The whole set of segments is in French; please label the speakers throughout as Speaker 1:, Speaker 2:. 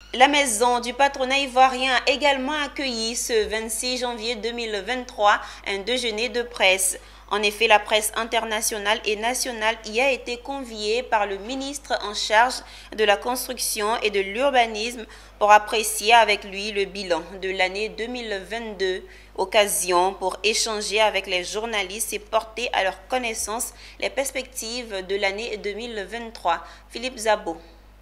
Speaker 1: La maison du patronat ivoirien a également accueilli ce 26 janvier 2023 un déjeuner de presse. En effet, la presse internationale et nationale y a été conviée par le ministre en charge de la construction et de l'urbanisme pour apprécier avec lui le bilan de l'année 2022. Occasion pour échanger avec les journalistes et porter à leur connaissance les perspectives de l'année 2023. Philippe Zabo.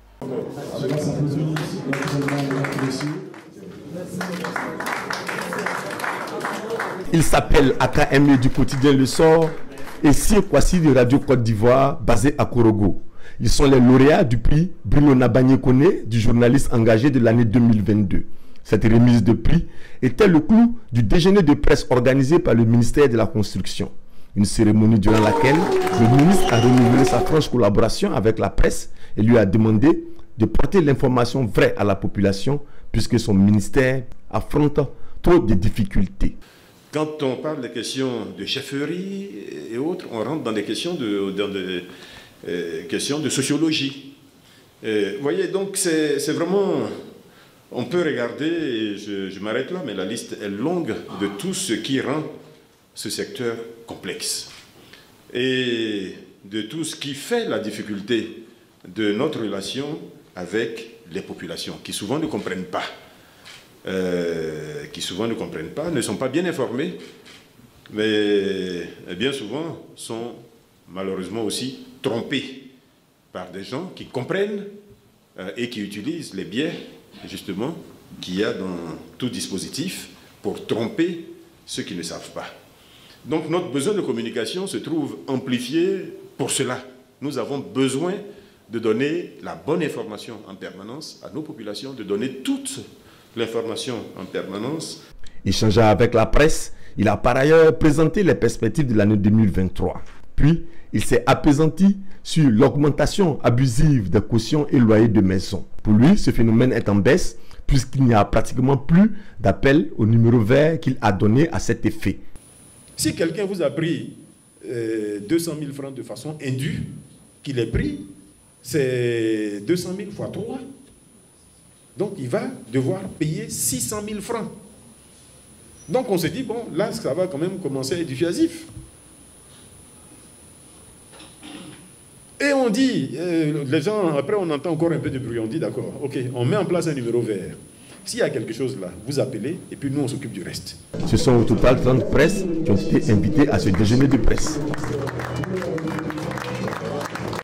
Speaker 2: Il s'appelle AKM du quotidien Le Sort et Sir Kwasi de Radio Côte d'Ivoire basé à Korogo. Ils sont les lauréats du prix Bruno Nabagné-Koné du journaliste engagé de l'année 2022. Cette remise de prix était le clou du déjeuner de presse organisé par le ministère de la Construction. Une cérémonie durant laquelle le ministre a renouvelé sa franche collaboration avec la presse et lui a demandé de porter l'information vraie à la population puisque son ministère affronte trop de difficultés.
Speaker 3: Quand on parle des questions de chefferie et autres, on rentre dans des questions de sociologie. Vous voyez, donc c'est vraiment... On peut regarder, et je m'arrête là, mais la liste est longue de tout ce qui rend ce secteur complexe. Et de tout ce qui fait la difficulté de notre relation avec les populations, qui souvent ne comprennent pas. Ne sont pas bien informés, mais bien souvent sont malheureusement aussi trompés par des gens qui comprennent et qui utilisent les biais, justement, qu'il y a dans tout dispositif pour tromper ceux qui ne savent pas. Donc notre besoin de communication se trouve amplifié pour cela. Nous avons besoin de donner la bonne information en permanence à nos populations, de donner toute l'information en permanence.
Speaker 2: Échangeant avec la presse, il a par ailleurs présenté les perspectives de l'année 2023. Puis, il s'est appesanti sur l'augmentation abusive des cautions et loyers de maisons. Pour lui, ce phénomène est en baisse puisqu'il n'y a pratiquement plus d'appel au numéro vert qu'il a donné à cet effet.
Speaker 3: Si quelqu'un vous a pris 200 000 francs de façon indue, qu'il ait pris, c'est 200 000 fois 3. Donc, il va devoir payer 600 000 francs. Donc, on se dit, bon, là, ça va quand même commencer à être dissuasif. Et on dit, les gens, après, on entend encore un peu de bruit. On dit, d'accord, ok, on met en place un numéro vert. S'il y a quelque chose là, vous appelez, et puis nous, on s'occupe du reste.
Speaker 2: Ce sont au total 30 presses qui ont été invitées à ce déjeuner de presse.